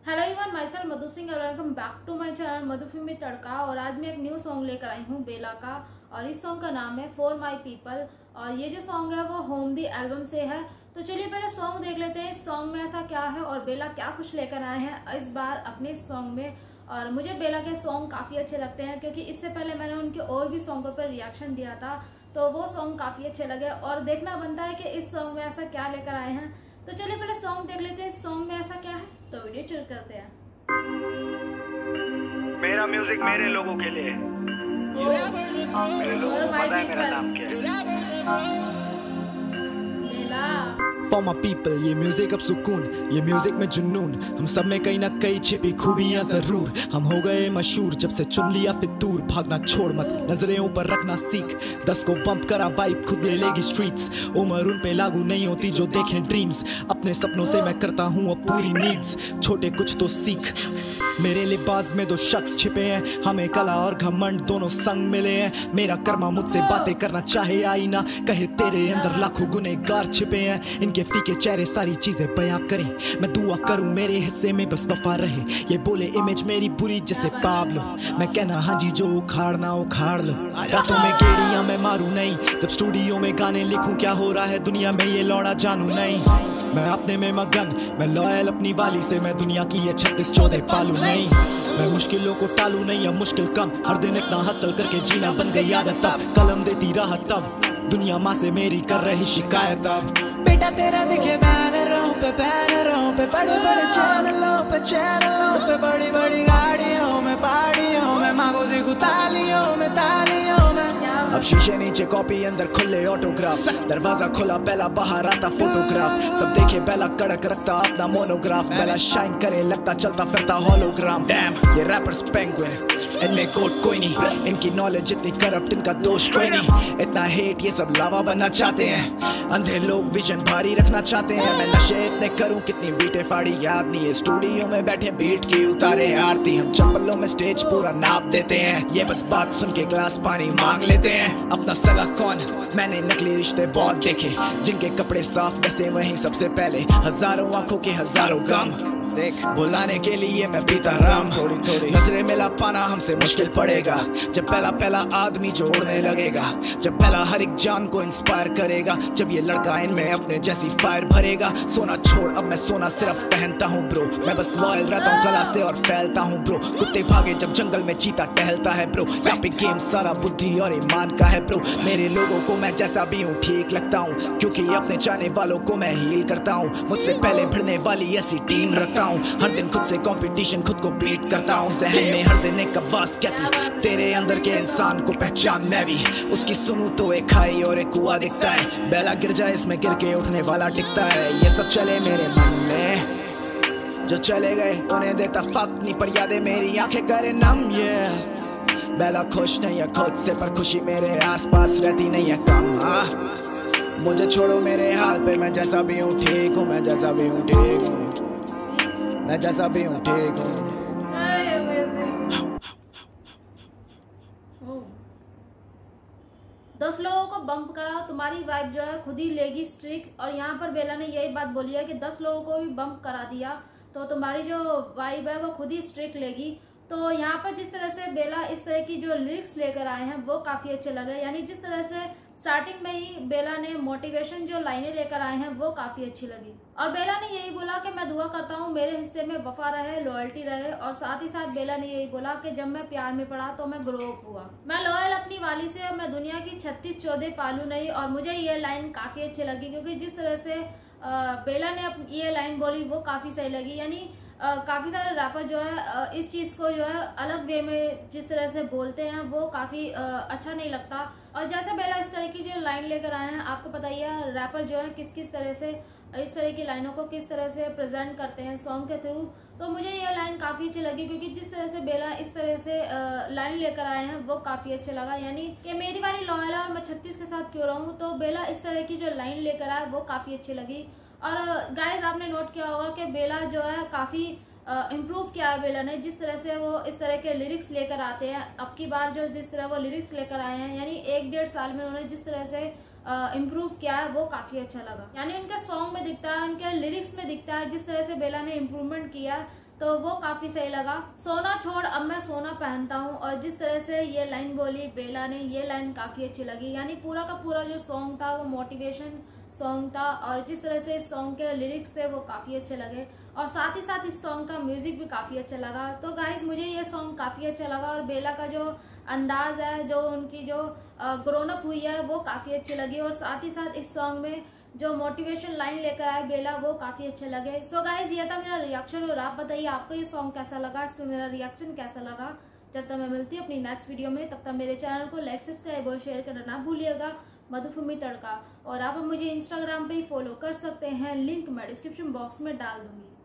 Hello everyone, myself Madhu Singh और welcome back to my channel Madhu Filmi Tadka. और आज मैं एक न्यू सॉन्ग लेकर आई हूँ बेला का, और इस सॉन्ग का नाम है फॉर माय पीपल। और ये जो सॉन्ग है वो होम दी एल्बम से है। तो चलिए पहले सॉन्ग देख लेते हैं, इस सॉन्ग में ऐसा क्या है और बेला क्या कुछ लेकर आए हैं इस बार अपने सॉन्ग में। और मुझे बेला के सॉन्ग काफ़ी अच्छे लगते हैं, क्योंकि इससे पहले मैंने उनके और भी सॉन्गों पर रिएक्शन दिया था, तो वो सॉन्ग काफ़ी अच्छे लगे। और देखना बनता है कि इस सॉन्ग में ऐसा क्या लेकर आए हैं। तो चलिए पहले सॉन्ग देख लेते हैं, इस सॉन्ग में ऐसा क्या है, तो वीडियो शुरू करते हैं। मेरा म्यूजिक मेरे लोगों के लिए, मेरे लोगों को पता है मेरा नाम क्या है। For my people, ये म्यूजिक अब सुकून, ये म्यूजिक में जुनून, हम सब में कहीं ना कहीं छिपी खूबियां जरूर। हम हो गए मशहूर जब से चुन लिया फितूर, भागना छोड़ मत, नजरें ऊपर रखना सीख, 10 को बम्प करा वाइब खुद ले लेगी स्ट्रीट्स। उम्र उन पे लागू नहीं होती जो देखें ड्रीम्स, अपने सपनों से मैं करता हूँ अब पूरी नीड्स। छोटे कुछ तो सीख, मेरे लिबास में दो शख्स छिपे हैं, हमें कला और घमंड दोनों संग मिले हैं। मेरा कर्मा मुझसे बातें करना चाहे आईना, कहे तेरे अंदर लाखों गुनहगार छिपे हैं। इनके फीके चेहरे सारी चीजें बयां करें, मैं दुआ करूं मेरे हिस्से में बस वफा रहे। ये बोले इमेज मेरी बुरी जिसे पाप लो, मैं कहना हाँ जी जो उखाड़ना उखाड़ लो। रातों में गेड़ियां मैं मारूं नहीं, जब स्टूडियो में गाने लिखूं क्या हो रहा है दुनिया में ये लौड़ा जानू नहीं। मैं अपने में मगन, मैं लॉयल अपनी वाली से, मैं दुनिया की ये 36-14 पालू नहीं। मैं मुश्किलों को टालू नहीं, अब मुश्किल कम, हर दिन इतना हसल करके जीना बन गई आदत। तब कलम देती राहत, तब दुनिया माँ से मेरी कर रही शिकायत। अब बेटा तेरा दिखे बैनरों पे बड़े बड़े चैनलों पे बड़ी बड़ी गाड़ियों में पहाड़ियों में, माँ को दिखूं तालियों में। अब शीशे नीचे कॉपी अंदर खुले ऑटोग्राफ, दरवाजा खुला पहला बाहर आता फोटोग्राफ। सब देखे पहला कड़क रखता अपना मोनोग्राफ, पहला शाइन करे लगता चलता फिरता होलोग्राम। डैम ये रैपर्स पेंगुइन, इनमें कोड कोई नहीं, इनकी नॉलेज इतनी करप्ट इनका दोष कोई नहीं। इतना हेट ये सब लावा बनना चाहते हैं, अंधे लोग विजन भारी रखना चाहते हैं। मैं नशे इतने करूं कितनी बीटे फाड़ी याद नहीं है, स्टूडियो में बैठे बीट की उतारे आरती। हम चप्पलों में स्टेज पूरा नाप देते हैं, ये बस बात सुन के ग्लास पानी मांग लेते हैं। अपना सगा कौन, मैंने नकली रिश्ते बहुत देखे, जिनके कपड़े साफ वैसे वहीं सबसे पहले हजारों आंखों के हजारों गम। देख बुलाने के लिए मैं पीता राम, थोड़ी नजरें मिला पाना हमसे मुश्किल पड़ेगा। जब पहला आदमी जो उड़ने लगेगा, जब पहला हर एक जान को इंस्पायर करेगा, जब ये लड़का इनमें अपने जैसी फायर भरेगा। सोना छोड़ अब मैं सोना सिर्फ पहनता हूँ ब्रो, मैं बस लॉयल रहता हूँ कला से और फैलता हूँ ब्रो। कुत्ते भागे जब जंगल में चीता टहलता है ब्रो, यहाँ पे गेम सारा बुद्धि और ईमान का है ब्रो। मेरे लोगों को मैं जैसा भी हूँ ठीक लगता हूँ, क्योंकि अपने चाहने वालों को मैं हील करता हूँ। मुझसे पहले भिड़ने वाली ऐसी टीम रखता हूँ, हर दिन खुद से कंपटीशन खुद को बीट करता हूँ। जहन में हर दिन एक आवाज कहती तेरे अंदर के इंसान को पहचान, मैं भी उसकी सुनूं तो एक खाई और एक कुआं दिखता है। बेला गिर जाए इसमें गिर के उठने वाला टिकता है। ये सब चले मेरे मन में, जो चले गए उन्हें देता फक नहीं, पर यादें मेरी आंखें करे नम। ये बेला खुश नहीं है खुद से, पर खुशी मेरे आसपास रहती नहीं है कम। मुझे छोड़ो मेरे हाल पे, मैं जैसा भी हूँ ठीक हूँ, मैं जैसा भी हूँ ठीक हूँ, मैं जैसा भी हूँ ठीक हूँ। 10 लोगों को बम्प कराओ, तुम्हारी वाइब जो है खुद ही लेगी स्ट्रिक। और यहाँ पर बेला ने यही बात बोली है कि 10 लोगों को भी बम्प करा दिया तो तुम्हारी जो वाइब है वो खुद ही स्ट्रिक लेगी। तो यहाँ पर जिस तरह से बेला इस तरह की जो लिरिक्स लेकर आए हैं वो काफी अच्छे लगे, यानी जिस तरह से स्टार्टिंग में ही बेला ने मोटिवेशन जो लाइनें लेकर आए हैं वो काफी अच्छी लगी। और बेला ने यही बोला कि मैं दुआ करता हूँ मेरे हिस्से में वफा रहे, लॉयल्टी रहे। और साथ ही साथ बेला ने यही बोला कि जब मैं प्यार में पड़ा तो मैं ग्रो अप हुआ, मैं लॉयल अपनी वाली से, और मैं दुनिया की 36-14 पालू नहीं। और मुझे ये लाइन काफी अच्छी लगी, क्योंकि जिस तरह से बेला ने ये लाइन बोली वो काफी सही लगी। यानी काफी सारे रैपर जो है इस चीज को जो है अलग वे में जिस तरह से बोलते हैं वो काफी अच्छा नहीं लगता। और जैसे बेला इस तरह की जो लाइन लेकर आए हैं, आपको पता ही है रैपर जो है किस किस तरह से इस तरह की लाइनों को किस तरह से प्रेजेंट करते हैं सॉन्ग के थ्रू। तो मुझे ये लाइन काफी अच्छी लगी, क्योंकि जिस तरह से बेला इस तरह से लाइन लेकर आए हैं वो काफी अच्छा लगा। यानी कि मेरी वाली लॉयल है और मैं 36 के साथ क्यों रहूं, तो बेला इस तरह की जो लाइन लेकर आए वो काफी अच्छी लगी। और गाइज आपने नोट किया होगा कि बेला जो है काफी इम्प्रूव किया है बेला ने, जिस तरह से वो इस तरह के लिरिक्स लेकर आते हैं। अब की बार जो जिस तरह वो लिरिक्स लेकर आए हैं, यानी 1-1.5 साल में उन्होंने जिस तरह से इम्प्रूव किया है वो काफी अच्छा लगा। यानी उनके सॉन्ग में दिखता है, उनके लिरिक्स में दिखता है जिस तरह से बेला ने इम्प्रूवमेंट किया। तो वो काफी सही लगा। सोना छोड़ अब मैं सोना पहनता हूँ, और जिस तरह से ये लाइन बोली बेला ने, ये लाइन काफी अच्छी लगी। यानी पूरा का पूरा जो सॉन्ग था वो मोटिवेशन सॉन्ग था, और जिस तरह से इस सॉन्ग के लिरिक्स थे वो काफी अच्छे लगे, और साथ ही साथ इस सॉन्ग का म्यूजिक भी काफी अच्छा लगा। तो गाइज मुझे ये सॉन्ग काफी अच्छा लगा, और बेला का जो अंदाज है, जो उनकी जो ग्रोन अप हुई है वो काफी अच्छी लगी, और साथ ही साथ इस सॉन्ग में जो मोटिवेशन लाइन लेकर आए बेला वो काफी अच्छे लगे। सो गाइज ये था मेरा रिएक्शन, और आप बताइए आपको ये सॉन्ग कैसा लगा, इसमें मेरा रिएक्शन कैसा लगा। जब तक मैं मिलती हूँ अपनी नेक्स्ट वीडियो में, तब तक मेरे चैनल को लाइक सब्सक्राइब और शेयर करना ना भूलिएगा। मधुफुमी तड़का, और आप मुझे इंस्टाग्राम पे ही फॉलो कर सकते हैं, लिंक मैं डिस्क्रिप्शन बॉक्स में डाल दूंगी।